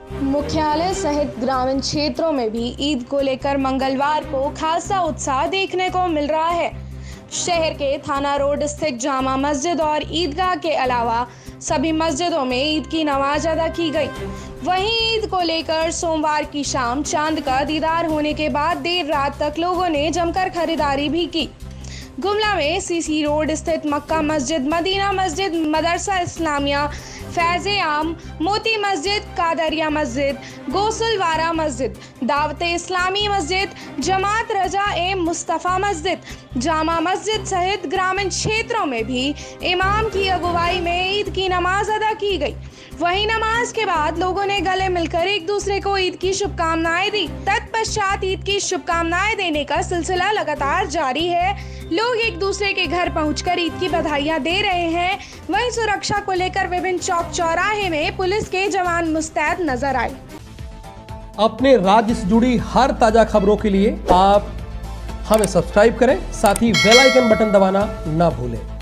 मुख्यालय सहित ग्रामीण क्षेत्रों में भी ईद को लेकर मंगलवार को खासा उत्साह देखने को मिल रहा है। शहर के थाना रोड स्थित जामा मस्जिद और ईदगाह के अलावा सभी मस्जिदों में ईद की नमाज अदा की गई। वहीं ईद को लेकर सोमवार की शाम चांद का दीदार होने के बाद देर रात तक लोगों ने जमकर खरीदारी भी की। गुमला में सीसी रोड स्थित मक्का मस्जिद, मदीना मस्जिद, मदरसा इस्लामिया, फैज़े आम, मोती मस्जिद, कादरिया मस्जिद, गोसलवारा मस्जिद, दावते इस्लामी मस्जिद, जमात रजा ए मुस्तफ़ा मस्जिद, जामा मस्जिद सहित ग्रामीण क्षेत्रों में भी इमाम की अगुवाई में ईद की नमाज अदा की गई। वहीं नमाज के बाद लोगों ने गले मिलकर एक दूसरे को ईद की शुभकामनाएं दी। तत्पश्चात ईद की शुभकामनाएं देने का सिलसिला लगातार जारी है। लोग एक दूसरे के घर पहुंचकर ईद की बधाइयां दे रहे हैं। वहीं सुरक्षा को लेकर विभिन्न चौक चौराहे में पुलिस के जवान मुस्तैद नजर आए। अपने राज्य से जुड़ी हर ताजा खबरों के लिए आप हमें सब्सक्राइब करें, साथ ही बेल आइकन बटन दबाना ना भूलें।